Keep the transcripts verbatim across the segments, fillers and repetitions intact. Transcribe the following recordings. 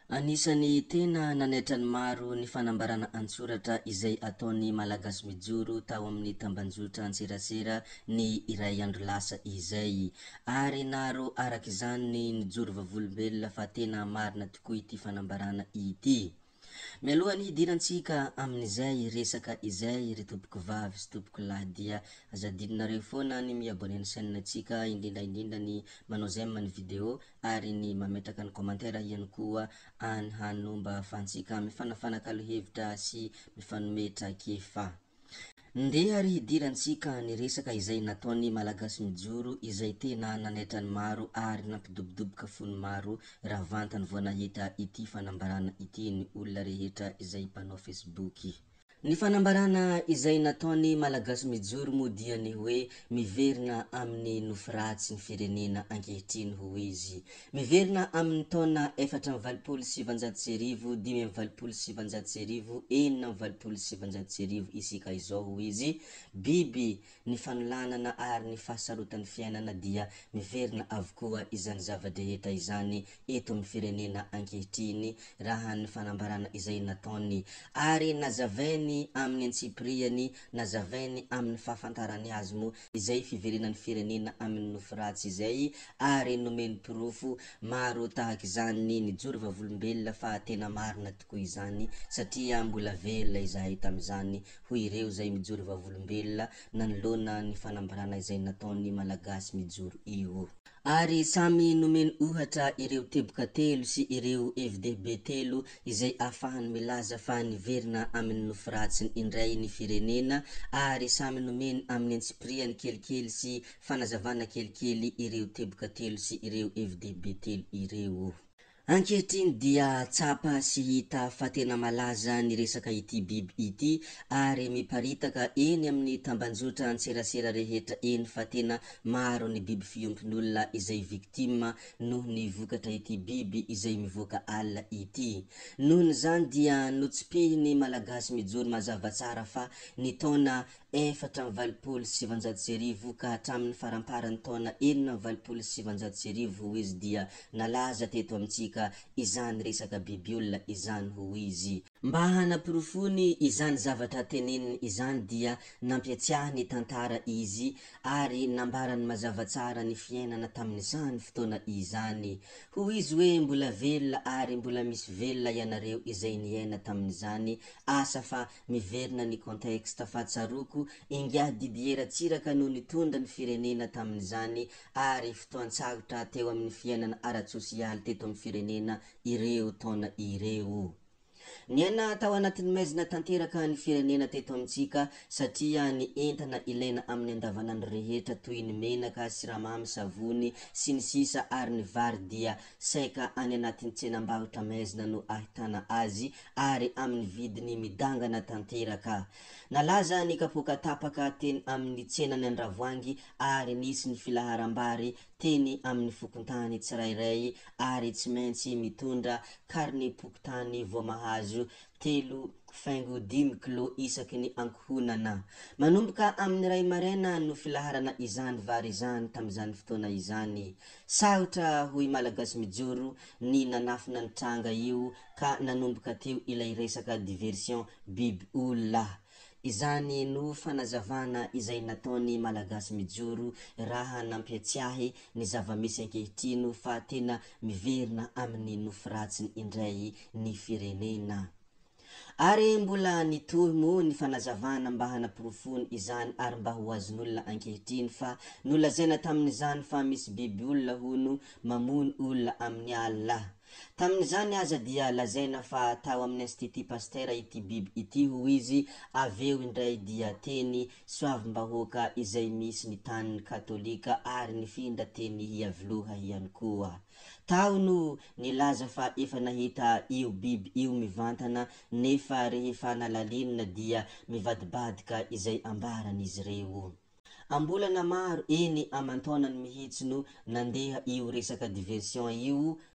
Anisany tena nanaitran'ny maro ny fanambarana an-tsoratra izay ataon'ny malagasy mijoro tao amin'ny tambanjotra antserasera ny iray andro lasa izay, ary naro arak'izany nijoro vavolombelona fa tena marina tokoa ity fanambarana ity. Mialohany hidirantsika amin'izay resaka izay ry tompoko vavy sy tompoko lahy dia azadinareo foana ny miabone ny chaîne antsika, indrindra indrindra ny manao j'aime ny video ary ny mametraka ny commentaire ihany koa any hanomba ahafahantsika mifanafanakalo hevitra sy mifanome traikefa. Ndeha ary hidirantsika ny resaka izay nataon'ny malagasy mijoro izay tena nanaitran'ny maro ary nampidobodoboka fon'ny maro raha vantany vao nahita ity fanambarana ity ny olona rehetra izay mpanao Facebook. Ny fanambarana izay nataon'ny malagasy mijoro moa dia ny hoe miverina amin'ny nofo ratsy ny firenena ankehitriny ho izy. Miverina amin'ny taona efatra amby valopolo sy sivanjato sy arivo, dimy amby valopolo sy sivanjato sy arivo, enina amby valopolo sy sivanjato sy arivo isika izao ho izy. Biby ny fanolanana ary ny fahasarotan'ny fiainana dia miverina avokoa izany zava-drehetra izany eto amin'ny firenena ankehitriny raha ny fanambarana izay nataony, ary nazavainy amin'ny antsipiriany, nazavainy amin'ny fahafantarany azy moa izay fiverenan'ny firenena amin'ny nofo ratsy izay, ary nomeny pirofo maro tahaka izany nijoro vavolombelona fa tena marina tokoa izany satria mbola velona izahay tamizany hoy ireo zay mijoro vavolombelona nanoloana ny fanambarana izay nataon'ny malagasy mijoro io. Ary samy nomeny ohatra ireo teboka telo sy ireo F D B telo izay ahafahany milaza fa niverina amin'ny nofo ratsy indray ny firenena, ary samy nomeny amin'ny antsipiriany kelikely sy fanazavana kelikely ireo teboka telo sy ireo F D B telo ireo. Ankehitriny dia tsapa sy hita fa tena malaza ny resaka ity biby ity, ary miparitaka eny amin'ny tambanjotra antserasera rehetra eny fa tena maro ny biby fiompin'olona izay victime noho ny vokatra ity biby izay mivoaka alina ity. Nohon' zany dia notsipihiny malagasy mijoro mazava tsara fa ny taona efatra amby valopolo sy sivanjato sy arivo ka hatramin'ny faramparany taona enina amby valopolo sy sivanjato sy arivo ho izy dia nalaza teto amintsika izany resaka bibiolona izany ho izy. Mba hanapirofony izany zavatra teneniny izany dia nampiatsiahy ny tantara izy ary nambarany mazava tsara ny fiainana tamin'izany fotoana izany. Ho izy hoe mbola velona ary mbola misy velona ianareo izay niaina tamin'izany, asa fa miverina ny contexte fahatsaroko ingiahy didiera tsiraka no nitondra ny firenena tamin'izany, ary fotoan-tsarotra teo amin'ny fiainana ara-tsosialy teto amin'ny firenena ireo taona ireo. Niaina tao anatin'ny maizina tanteraka ny firenena teto amintsika satria ny entana ilaina amin'ny andavanandro rehetra toy ny menaka, siramamy, savony sy ny sisa ary ny vary dia saika any anatin'ny tsenam-bahotra maizina no ahitana azy, ary amin'ny vidiny midangana tanteraka. Nalaza ny kapoaka tapaka teny amin'ny tsenany Andravoangy, ary nisy ny filaharam-bary teny amin'ny fokontany tsirairay, ary tsy maintsy mitondra karne pokotany vao mahazo telo faingo dimy kilo isaky ny ankohonana. Manomboka amin'ny ray maraina no filaharana izany vary izany tamizany fotoana izany. Sahotra hoy malagasy mijoro ny nanafina ny tranga io ka nanomboka teo ilay resaka diversion biby olona. Izany no fanazavana izay nataon'ny malagasy mijoro raha nampiatsiahy ny zava-misy ankehitriny fa tena miverina amin'ny nofo ratsiny indray ny firenena. Ary mbola nitohy moa ny fanazavana mba hanapirofony izany ary mba ho azon'olona ankehitriny fa nolazaina tamin'izany fa misy biby olona hono mamono olona amin'ny alina. Tamin'izany aza dia lazaina fa tao amin'ny institut Pasteur ity biby ity ho izy, aveo indray dia teny soavim-bahoaka izay misy ny tanin'ny katolika ary nifindra teny hiavoloha ihany koa. Tao no nilaza fa efa nahita io biby io mivantana nefa rehefa nalalinina dia mivadibadika izay ambaran'izy ireo. Ambolana maro eny aman-taonany mihitsy no nandeha io resaka diversion io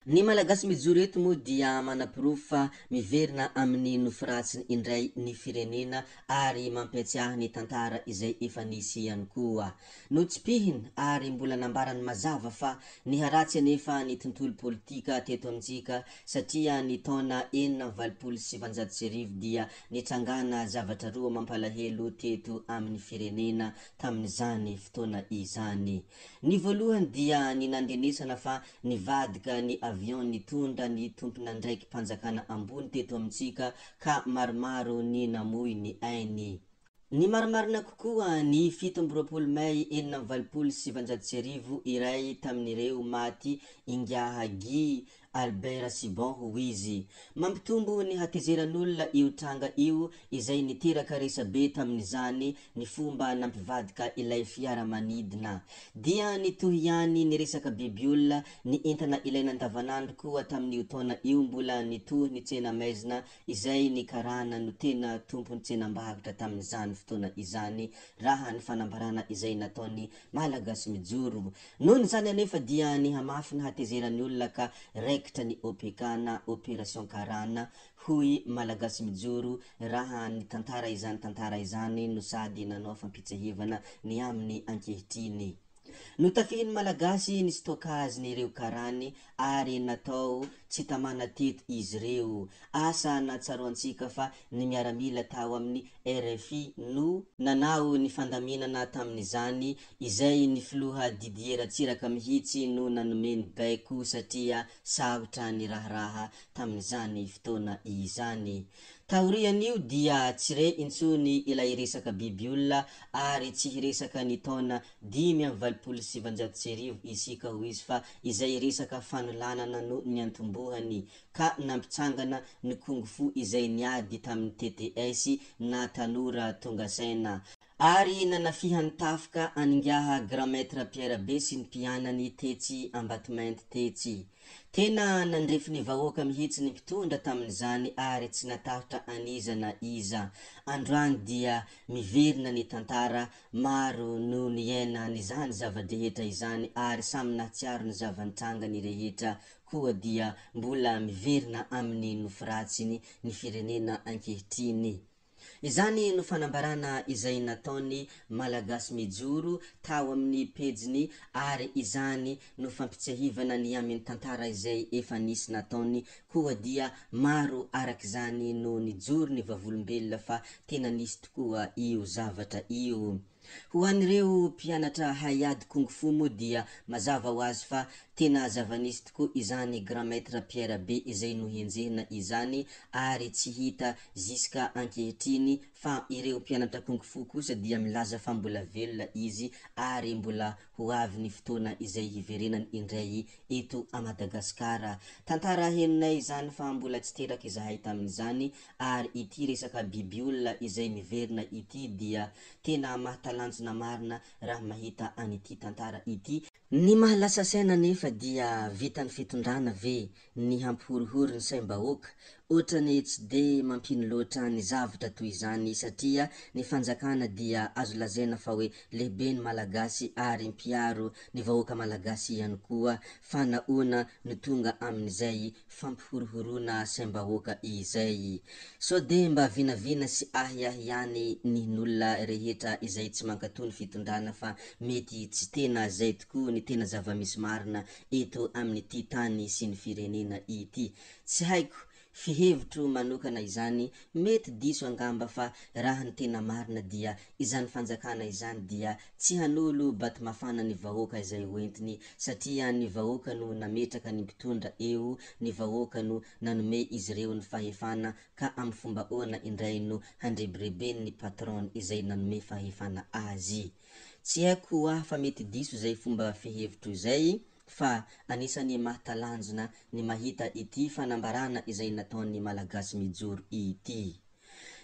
Ny malagasy mijoro eto moa dia manam-pirofo fa miverina amin'ny nofiratsiny indray ny firenena ary mampiatsiahy ny tantara izay efa nisy ihany koa. Notsipihiny ary mbola nambarany mazava fa niharatsy anefa ny tontolo politika teto amintsika satria ny taona enina amby valopolo sy sivanjato sy arivo dia nitrangana zavatra roa mampalahelo teto amin'ny firenena tamin'izany fotoana izany. Ny voalohany dia ny nandrenesana fa nivadika ny avion nitondra ny tompona ndraiky mpanjakana ambony teto amintsika ka maromaro ny namoy ny ainy. Ny marimarina kokoa ny fito amby roapolo may enina amby valopolo sy sivanjato sy arivo iray tamin'ireo maty Ingiahagy Albert Sibon ho izy. Mampitombo ny hatezeran'olona io tranga io izay niteraka resabe tamin'izany ny fomba nampivadika ilay fiaramanidina. Dia nitohy ihany ny resaka bibiolona ny entana ilaina andavanandro koa tamin'io taona io mbola nitohy ny tsena maizina izay nikarana no tena tompony tsenam-bahavitra tamin'izany fotoana izany raha ny fanambarana izay nataony malagasy mijoro. Nohony zany anefa dia nihamafy ny hatezeran'ny olona ka raikitra ny O P K na opération karana hoy malagasy mijoro raha ny tantara izany tantara izany no sady nanao fampitsahivana ny amin'ny ankehitriny. Notafihiny malagasy ny stockage-n'ireo karany ary natao tsy tamana teto izy reo. Asa natsaroantsika fa ny miaramila tao amin'ny R F I no nanao ny fandaminana tamin'izany izay ny filoha Didier Ratsiraka mihitsy no nanomeny baiko satria sahotra ny raharaha tamin'izany fotoana izany. Taorian'io dia tsy re intsony ilay resaka bibiolona ary tsy hiresaka ny taona dimy amby valopolo sy sivanjato sy arivo isika ho izy fa izay resaka fanolanana no niantombohany ka nampitsangana ny kungfu izay niady tamin'ny T T S na tanora tonga saina. Ary nanafihany tafika aningiaha grand maître Pierre Be sy ny mpianany tetsy Ambatomainty tetsy. Tena nandrefy ny vahoaka mihitsy ny mpitondra tamin'izany ary tsy natahotra aniza na iza. Androany dia miverina ny tantara maro no niaina n'izany zava-drehetra izany ary samy nahatsiaro ny zava-nitrangany rehetra koa dia mbola miverina amin'ny nofiratsiny ny firenena ankehitriny. Izany no fanambarana izay nataony malagasy mijoro tao amin'ny pejiny ary izany no fampitsahivana ny amin'ny tantara izay efa nisy nataony koa dia maro arak'izany no nijoro ny vavolombelona fa tena nisy tokoa io zavatra io. Ho an'ireo mpianatra haiady kungfu moa dia mazava ho azy fa tena zava-nisy tokoa izany grand maître Pierre Be izay nohenjehina izany ary tsy hita ziska ankehitriny fa ireo mpianatra kungfu kosa dia milaza fa mbola velona izy ary mbola ho avy ny fotoana izay hiverenany indray eto a Madagasikara. Tantara henonay izany fa mbola tsy teraka izahay tamin'izany ary ity resaka bibiolona izay miverina ity dia tena mahatalanjona marina raha mahita an'ity tantara ity. Ny mahalasa saina nefa dia vitan'ny fitondrana ve ny hampihorihori ny saim-bahoaka ohatrany tsy de mampino loatra ny zavatra toy izany satria ny fanjakana dia azo lazaina fa hoe lehibe ny malagasy ary mpiaro ny vahoaka malagasy ihany koa fa nahoana no tonga amin'izay fampihorihorona saim-bahoaka izay. Sao de mba vinavina sy ahiahy ihany nin'olona rehetra izay tsy mankatao ny fitondrana fa mety tsy tena zay tokoa ny tena zava-misy marina eto amin'ity tany sy ny firenena ity. Tsy haiko fihevitro manokana izany, mety diso angamba fa raha ny tena marina dia izany fanjakana izany dia tsy hanolo bato mafana ny vahoaka izay hoentiny satria ny vahoaka no nametraka ny mpitondra eo, ny vahoaka no nanome izy ireo ny fahefana ka amin'ny fomba ahoana indray no handrebirebeny ny patron izay nanome fahefana azy. Tsy haiko ah fa mety diso zay fomba fihevitro zay fa anisany mahatalanjona ny mahita ity fanambarana izay nataony malagasy mijoro ity.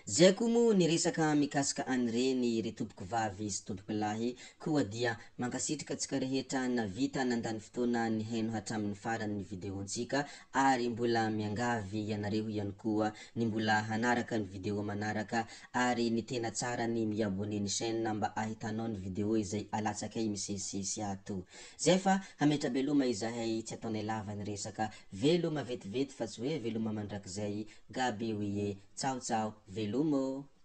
Zay koa moa ny resaka mikasika an'ireny ry tompoko vavy sy tompoko lahy koa dia mankasitraka antsika rehetra navita nandany fotoana nihaino hatramin'ny faran'ny videontsika ary mbola miangavy ianareo ihany koa ny mbola hanaraka ny video manaraka ary ny tena tsara ny mi-abonné ny chaîne mba ahitanao ny video izay alatsakay misesisesy ato. Zay fa hametrabeloma izahay tsy ataonay lava ny resaka veloma vetivety fa tsy hoe veloma mandrakizay gaby oye tsao tsao velomo.